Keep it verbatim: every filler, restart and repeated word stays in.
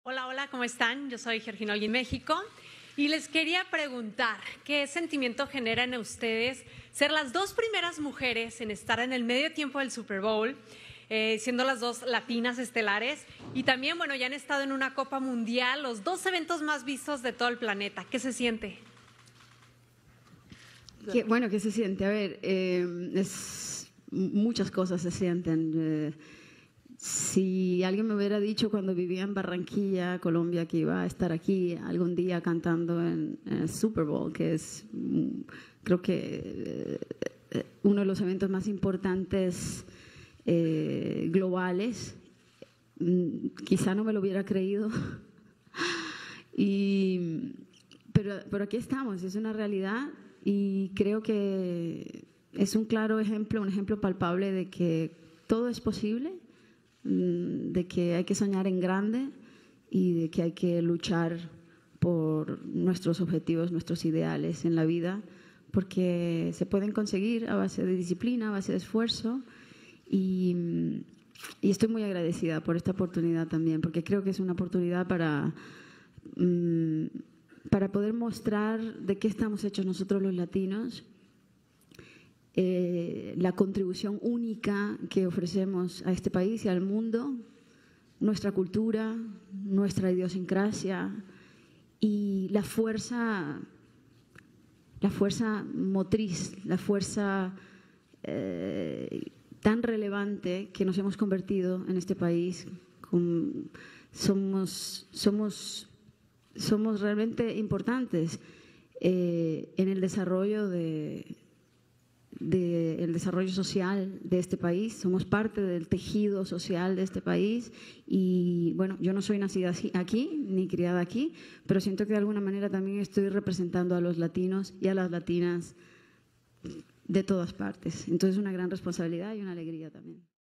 Hola, hola, ¿cómo están? Yo soy Georgina Olguín, México, y les quería preguntar, ¿qué sentimiento genera en ustedes ser las dos primeras mujeres en estar en el medio tiempo del Super Bowl, eh, siendo las dos latinas estelares, y también, bueno, ya han estado en una Copa Mundial, los dos eventos más vistos de todo el planeta? ¿Qué se siente? ¿Qué, bueno, ¿qué se siente? A ver, eh, es, muchas cosas se sienten. Eh, si alguien me hubiera dicho cuando vivía en Barranquilla, Colombia, que iba a estar aquí algún día cantando en, en el Super Bowl, que es, mm, creo que eh, uno de los eventos más importantes eh, globales, mm, quizá no me lo hubiera creído. y, pero, pero aquí estamos, es una realidad. Y creo que es un claro ejemplo, un ejemplo palpable de que todo es posible, de que hay que soñar en grande y de que hay que luchar por nuestros objetivos, nuestros ideales en la vida, porque se pueden conseguir a base de disciplina, a base de esfuerzo. Y, y estoy muy agradecida por esta oportunidad también, porque creo que es una oportunidad para... Um, para poder mostrar de qué estamos hechos nosotros los latinos, eh, la contribución única que ofrecemos a este país y al mundo, nuestra cultura, nuestra idiosincrasia y la fuerza, la fuerza motriz, la fuerza eh, tan relevante que nos hemos convertido en este país. Con, somos... somos somos realmente importantes eh, en el desarrollo de, de el desarrollo social de este país. Somos parte del tejido social de este país y bueno, yo no soy nacida aquí ni criada aquí, pero siento que de alguna manera también estoy representando a los latinos y a las latinas de todas partes. Entonces es una gran responsabilidad y una alegría también.